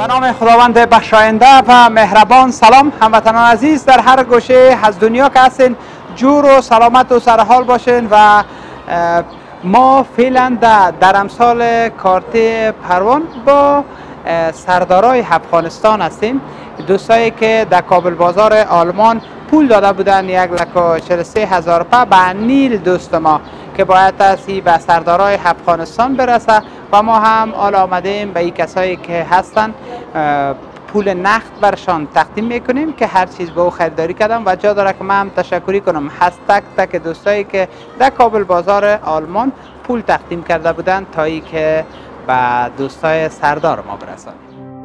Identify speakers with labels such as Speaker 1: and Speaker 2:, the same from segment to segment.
Speaker 1: به نام خداوند بخشاینده و مهربان. سلام هموطنان عزیز در هر گوشه از دنیا که هستین، جور و سلامت و سرحال باشین. و ما فعلا در امثال کارت پروان با سردارای افغانستان هستیم، دوستایی که در کابل بازار آلمان پول داده بودن 1,43,000 روپیه به نیل دوست ما که باید است به سردارای افغانستان برسه و ما هم حالا آمدیم به این کسایی که هستن پول نقد برشان تقدیم میکنیم که هر چیز به او خریداری کردم و جا داره که من هم تشکری کنم از تک تک دوستایی که در کابل بازار آلمان پول تقدیم کرده بودن تا ای که به دوستای سردار ما برسن.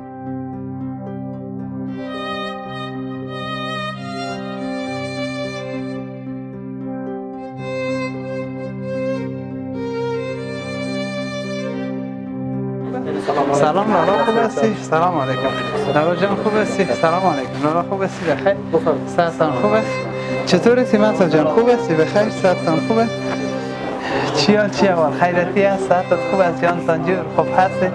Speaker 1: سلام لالا، خوب هستی؟ سلام علیکم. لالا جان خوب هستی؟ سلام علیکم. لالا خوب هستی؟ بخیر؟ صحتتان خوب است؟ چطوری سیمانسا جان خوب هستی؟ بخیر؟ صحتتان خوب است؟ چی حال خیرتی است؟ صحتت خوب است؟ جانتان جور خوب هستی؟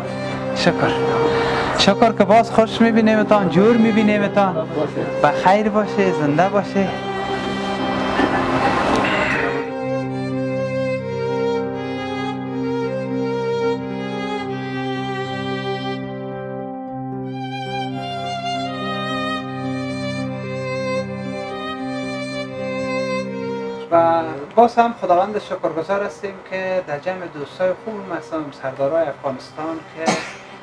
Speaker 1: شکر که باز خوش میبینیمتان، جور میبینیمتان. بخیر باشه، زنده باشه. و باز هم خداوند شکرگزار هستیم که در جمع دوستای خوب مثلا سردارای افغانستان که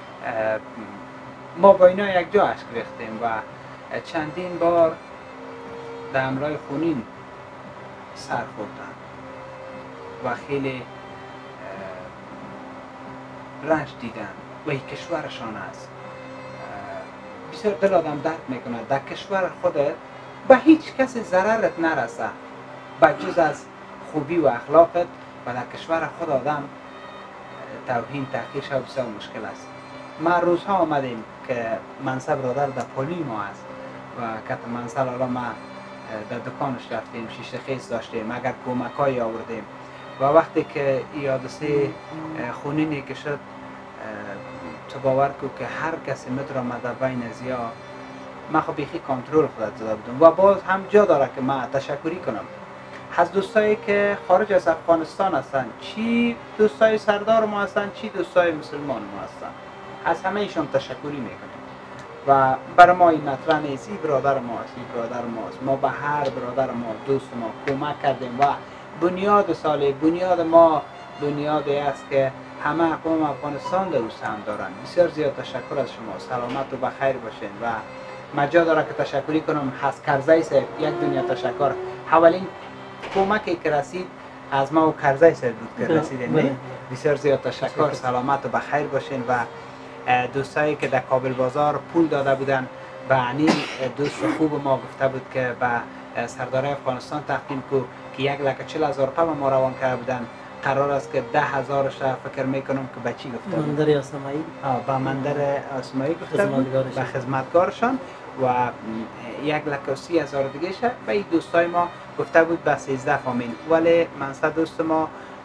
Speaker 1: ما با اینا یک جا اشک ریختیم و چندین بار در امرای خونین سر خوردن و خیلی رنج دیدن و این کشورشان است. بسیار دل آدم درد میکنه در کشور خودت به هیچ کسی ضررت نرسه بجز از خوبی و اخلاقت و در کشور خود آدم توهین تحقیر شد بسیار مشکل است. ما روزها آمدیم که منصب برادر در پولی ما است و کت منصب حالا ما در دکانش رفتیم، شیشه خیز داشتیم، اگر کمکایی آوردیم و وقتی که یادسه خونینی که شد تو باور کو که هر کسی متر آمده بین ازیا ما خب بیخی کنترل خودت زده بودم و باز هم جا داره که ما تشکری کنم از دوستایی که خارج از افغانستان هستن، چی دوستای سردار ما هستن چی دوستای مسلمان ما هستن، از همه ایشان تشکری میکنیم و برای ما این مطرح نیست. این برادر ماست، این برادر ماست، ما به هر برادر ما دوست ما کمک کردیم و بنیاد ساله بنیاد ما بنیادی است که همه اقوام افغانستان در او سهم دارن. بسیار زیاد تشکر از شما، سلامت و بخیر باشین و مجا داره که تشکری کنم از کرزی صاحب. یک دنیا تشکر. اولین کمکی که رسید از ما و کرزی صاحب بود که رسید. نه بسیار زیاد تشکر، سلامت و بخیر باشین و دوستایی که در کابل بازار پول داده بودن و عنی دوست خوب ما گفته بود که به سردار افغانستان تقدیم کو که 1,40,000 روپیه ما روان کرده بودن. قرار است که 10,000 فکر میکنم که به چی گفته بود؟
Speaker 2: مندر آسمایی.
Speaker 1: به مندر آسمایی گفته بود به خدمتگارشان و 1,30,000 دیگه شه و این دوستای ما گفته بود به 13 فامیل، ولی منصب دوست ما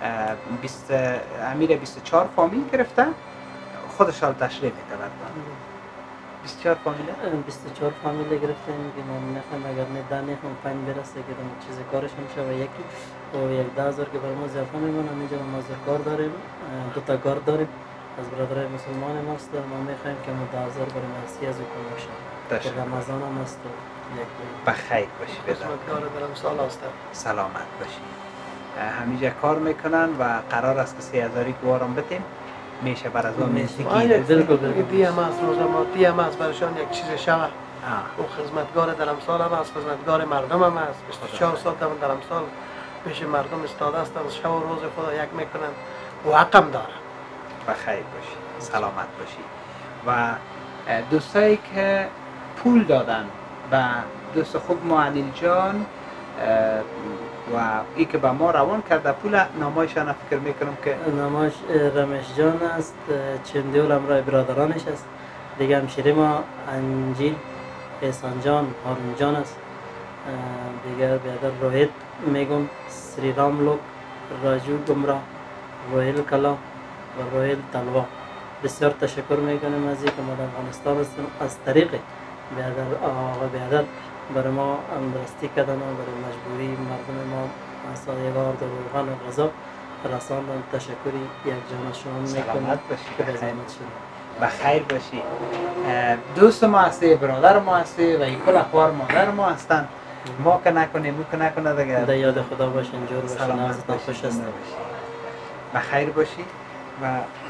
Speaker 1: امیر 24 فامیل گرفته. خودش حال تشریح می‌کرد. 24 فامیل
Speaker 2: 24 فامیل گرفتیم که ما می‌خوایم اگر نه نخوام پنج برسه که دم چیز کارش میشه و یکی و 11,000 که برای ما زیافت میمونه. اینجا ما کار داریم، دو تا کار داریم از برادرای مسلمان ماست. ما می‌خوایم که ما 10,000 برای مرسی از او کنیم باشه. رمضان هم است و یک
Speaker 1: بخیر باشی.
Speaker 2: خدمتگار دارم سال است.
Speaker 1: سلامت باشی. همیشه کار میکنن و قرار است که 3,000 که وارم بتیم میشه بر از اون
Speaker 2: بالکل
Speaker 3: دیم است روز ما دیم است برشان یک چیز شوه. او خدمتگار در امثال هم است، خدمتگار مردم هم است. 24 سال در امثال پیش مردم استاده است، شب و روز خدا یک میکنن و حقم داره.
Speaker 1: بخیر باشی، سلامت باشی. و دوستایی که پول دادن و دوست خوب ما انیل جان و ای که به ما روان کرده پول نامایشان فکر میکنم که
Speaker 2: نامش رمش جان است، چندیول امرای برادرانش است. دیگه همشیری ما انجیل احسان جان هارون جان است. دیگر بیادر روحیت میگم سری رام لوک راجو گمرا روحیل کلا و روحیل تلوا بسیار تشکر میکنیم از اینکه ما در افغانستان هستیم. از طریق بیادر آقا بیادر برای ما اندرستی کردن و برای مجبوری مردم ما سایگار در روغن و غذا رساندن. تشکری یک جان از شما میکنم.
Speaker 1: سلامت باشی.
Speaker 2: به زحمت شما.
Speaker 1: بخیر باشی. دوست ما هستی، برادر ما هستی و این کل اخوار مادر ما هستن. ما که نکنیم او که نکنه دیگه.
Speaker 2: در یاد خدا باشین، جور باشین،
Speaker 1: سلامت
Speaker 2: نازتان خوش
Speaker 1: باشی.
Speaker 2: هستم.
Speaker 1: بخیر باشی و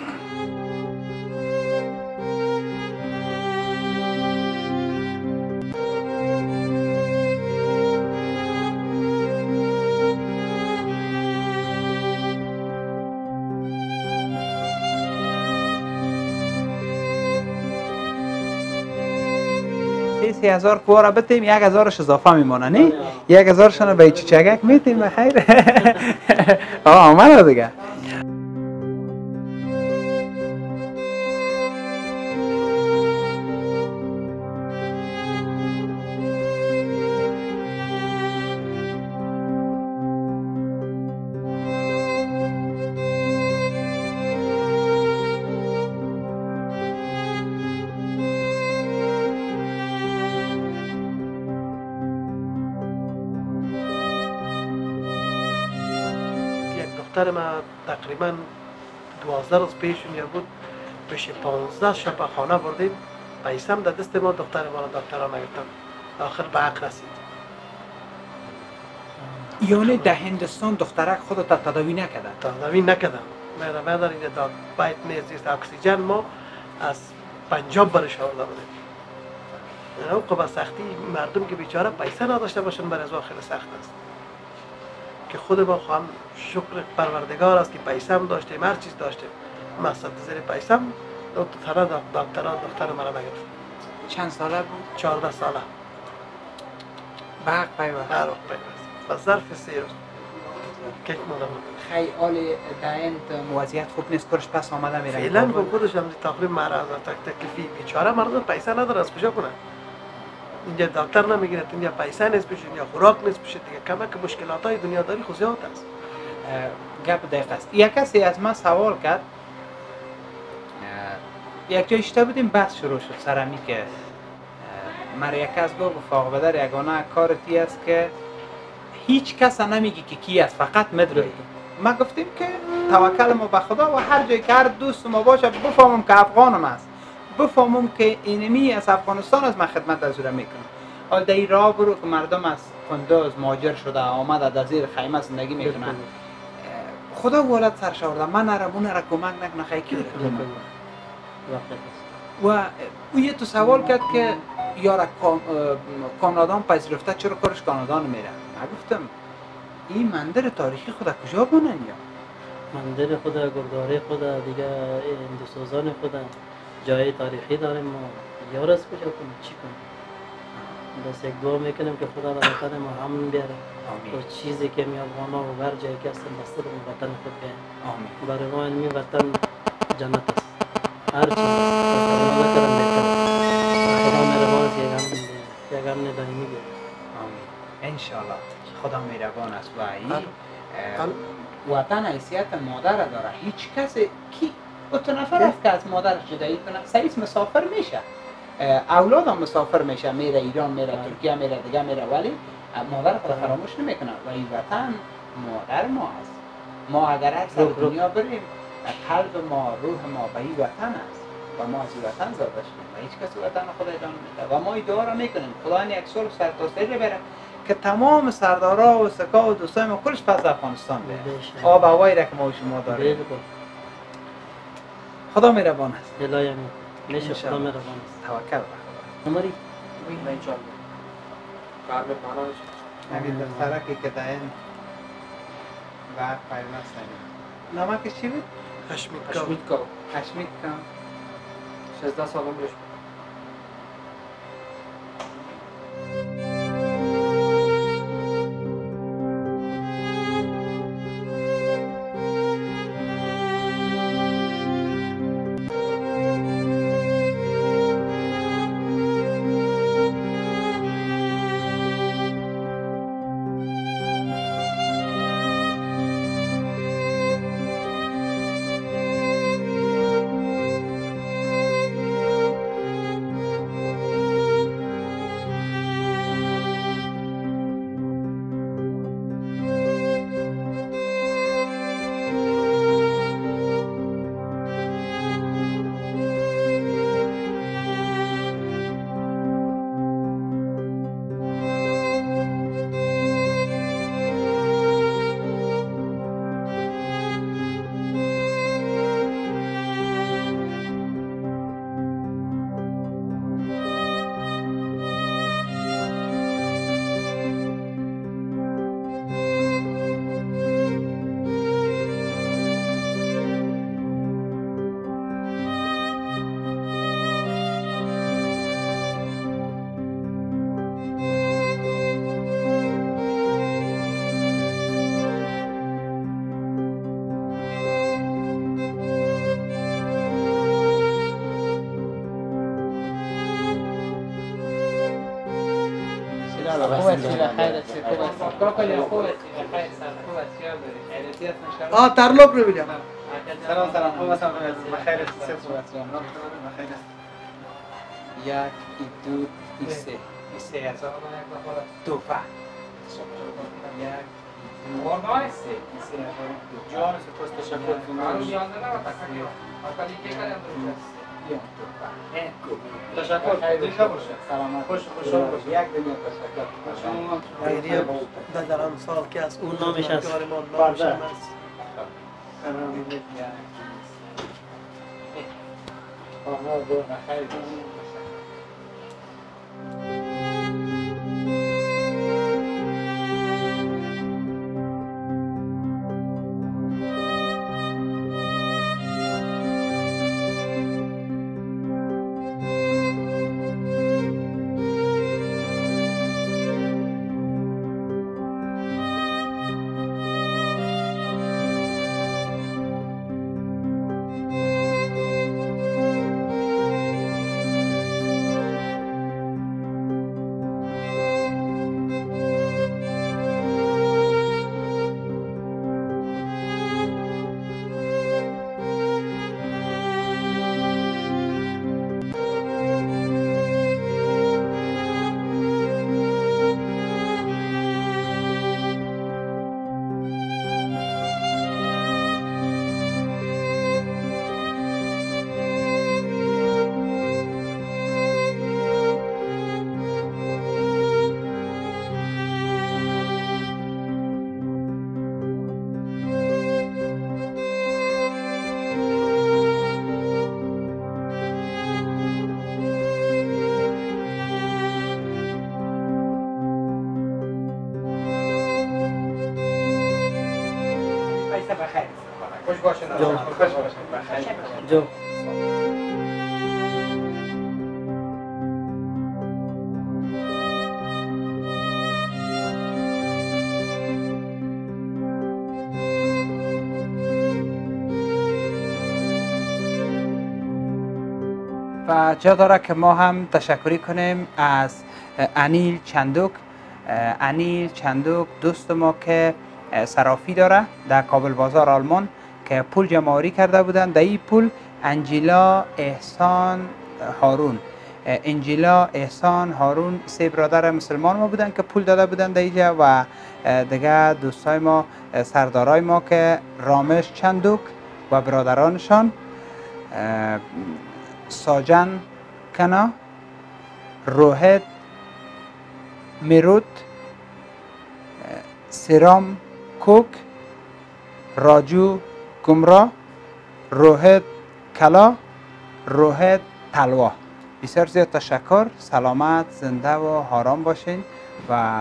Speaker 1: سی هزار کوارا بتیم 1000ش اضافه میمونه نه؟ 1000 شنو به چچگک میتیم بخیر. آمده دیگه.
Speaker 3: دختر ما تقریبا 12 روز پیش اونجا بود، بشه 15 شب خانه بردیم، پیسم در دست ما، دختر ما را دکترها نگرفتن، آخر به حق رسید.
Speaker 1: یعنی در هندوستان دخترک خودت تداوی نکرده؟
Speaker 3: تداوی نکردم. ما در اینجا در بیت نیست اکسیژن ما از پنجاب برش آورده بودیم. یعنی به سختی مردم که بیچاره پیسه نداشته باشن برای از خیلی سخت است. که خود ما خواهم شکر پروردگار است که پیسه هم داشتیم، هر چیز داشتیم. مقصد زیر پیسه هم دکتر مرا نگرفت.
Speaker 1: چند ساله بود؟
Speaker 3: 14 ساله.
Speaker 1: به حق پیوست.
Speaker 3: هر وقت پیوست. به ظرف 3 روز. کیک مونده بود.
Speaker 1: خیلی داینت وضعیت خوب نیست، کرش پس آمده میره.
Speaker 3: فعلا با خودش هم تقریبا مرض تکلیفی بیچاره مردم پیسه نداره از کجا کنه. اینجا دکتر نمیگیره، اینجا پیسه نیست پیش، اینجا خوراک نیست پیش، دیگه کمک مشکلات های دنیا داری خود است.
Speaker 1: گپ دقیق است. یک کسی از من سوال کرد، یک جای اشته بودیم بحث شروع شد سرمی که مرا یک کس گفت آقا بدر یگانه کارتی است که هیچ کس نمیگی که کی است، فقط میدونی. ما گفتیم که توکل ما به خدا و هر جای که هر دوست ما باشه بفهمم که افغانم است، بفهمم که اینمی از افغانستان از من خدمت از او میکنم. حال در این راه برو که مردم از کندوز مهاجر شده آمده در زیر خیمه زندگی میکنن، خدا ولد سرش آورده، من نرمونه را کمک نکنه خیلی کی و او یه تو سوال کرد که یارا کانادان پذیرفته چرا کارش کانادان میره؟ من گفتم این منظر تاریخی خدا کجا بونن یا؟
Speaker 2: منظر خدا، گرداره خدا، دیگه هندوسوزان خدا، جای تاریخی داریم ما. یار از کجا کنیم چی کنیم؟ بس یک دعا میکنیم که خدا در وطن ما امن بیاره و چیزی که می افغانا و هر جایی که هستن بسته به وطن خود بیاره. برای ما این وطن جنت است، هر چیز است، خدا نکرم بهتر. خدا مهربان است، یک امن دائمی بیاره.
Speaker 1: آمین انشالله. خدا مهربان است و این وطن حیثیت مادر داره. هیچ کسی کی تو نفر است که از مادرش جدایی کنه؟ سعیس مسافر میشه، اولاد هم مسافر میشه، میره ایران، میره ترکیه، میره دیگه میره، ولی مادر خود فراموش نمیکنه و این وطن مادر ما است. ما اگر هر سر دنیا بریم قلب ما، روح ما به این وطن است و ما از این وطن زاده شدیم و هیچ کسی وطن خود ادامه نمیده و ما این دعا را میکنیم خدا این یک سال سر تا سر بره که تمام سردارا و سکا و دوستای ما کلش پس افغانستان بیاره. آب هوایی را که ما و شما داریم. خدا مهربان است.
Speaker 2: الهی امین. میشه خدا مهربان است.
Speaker 1: توکل به خدا.
Speaker 2: عمری
Speaker 3: نه انشالله. کار به پانا نشه.
Speaker 1: نگید دفترکی که داین وقت پیوست نمید. نمکش چی بود؟
Speaker 3: هشمید
Speaker 1: کم
Speaker 3: 16 سال عمرش. ترلوک رو ببینم.
Speaker 1: سلام خوب هستم بخیر است بخیر است یک دو سه هزار توفه یک سه هزار جان سپاس تشکر تشکر سلامت خوش یک دنیا تشکر
Speaker 3: در امسال که از
Speaker 2: اون نامش است
Speaker 1: خوش باشین بخیر
Speaker 2: جو
Speaker 1: و جا داره که ما هم تشکری کنیم از انیل چندوک. انیل چندوک دوست ما که صرافی داره در کابل بازار آلمان که پول جمع‌آوری کرده بودن. در این پول انجیلا احسان هارون سه برادر مسلمان ما بودن که پول داده بودن در اینجا و دیگه دوستای ما سردارای ما که رامش چندوک و برادرانشان، ساجن کنا، روحت میروت، سرام کوک، راجو گمرا، روحت کلا، روحت تلوا. بسیار زیاد تشکر. سلامت، زنده و آرام باشین و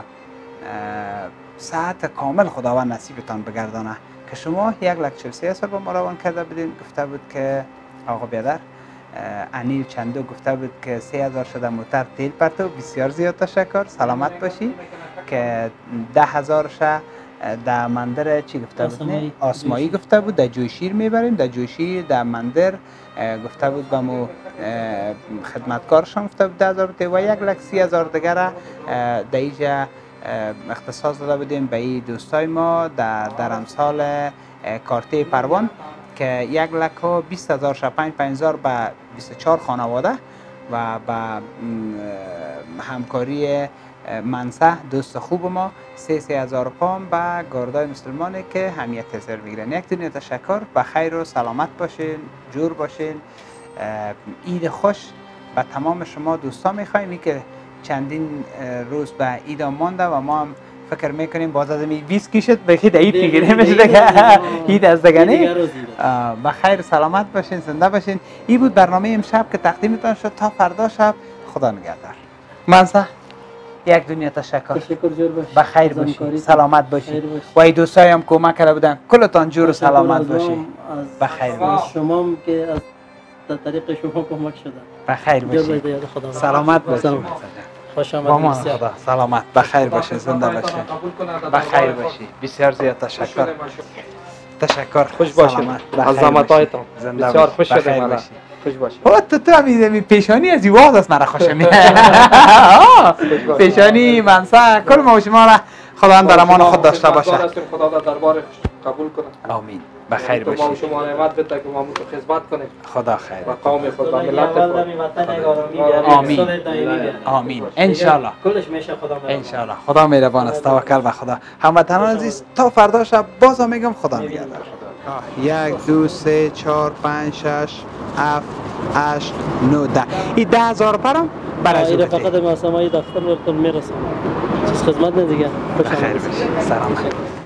Speaker 1: صحت کامل خداوند نصیبتان بگردانه. که شما 1,43 سال با ما روان کرده بودین. گفته بود که آقا بیادر انیل چندو گفته بود که 3,000 شده موتر تیل پرتو. بسیار زیاد تشکر. سلامت باشی. که 10,000 شه در مندر چی گفته بود؟ آسمایی گفته بود. در جوشیر میبریم. در جوشیر در مندر گفته بود به مو خدمتکارشان گفته بود 10,000 و 1,30,000 دیگر در اینجا اختصاص داده بودیم به این دوستای ما در امثال کارته پروان که 1,20,000 شه 5,000 به 24 خانواده و به همکاری منصح دوست خوب ما 3,000 پام به گاردای مسلمانی که همیت حضور میگیرن. یک دنیا تشکر. به خیر و سلامت باشین، جور باشین. عید خوش به تمام شما دوستان میخوایم. که چندین روز به عید مانده و ما هم فکر میکنیم باز از 20 کشت بخید عید میگیریم عید از دگنه. به خیر سلامت باشین، زنده باشین. این بود برنامه امشب که تقدیمتان شد. تا فردا شب خدا نگهدار. منصح یک دنیا تشکر. به خیر باشی، سلامت باشی. و ای دوستای هم کمک کرده بودن. کلتان جور و سلامت باشی. به خیر باشی.
Speaker 2: شما که از طریق شما کمک شده.
Speaker 1: به خیر باشی. سلامت باشی.
Speaker 2: خوش آمدید.
Speaker 1: خدا سلامت. به خیر باشی، زنده باشی. به خیر باشی. بسیار زیاد تشکر. خوش باشید. عظمتایتان. بسیار خوش شدم.
Speaker 4: خوش باشی.
Speaker 1: تو همین پیشانی از یواز است مرا خوش میاد. پیشانی منصه کل ما و شما را خداوند در امان خود داشته باشه.
Speaker 4: خدا در دربارش قبول کنه.
Speaker 1: آمین. بخیر باشید.
Speaker 4: ما شما نعمت بده که ما تو خدمت کنیم.
Speaker 1: خدا خیر.
Speaker 4: و قوم خود و ملت خود.
Speaker 1: آمین. آمین. ان شاء الله.
Speaker 2: کلش میشه خدا مهربان.
Speaker 1: ان شاء الله. خدا مهربان است. توکل به خدا. هموطنان عزیز تا فردا شب باز میگم خدا نگهدار. 1 2 3 4 5 6 7 8 9 10 این 10,000 پرم برای
Speaker 2: این فقط ما سمای دفتر ورتون میرسه. چیز خدمت نه دیگه.
Speaker 1: بخیر باشید. سلام.